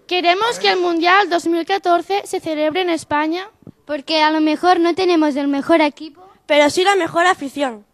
Queremos que el Mundial 2014 se celebre en España. Porque a lo mejor no tenemos el mejor equipo, pero sí la mejor afición.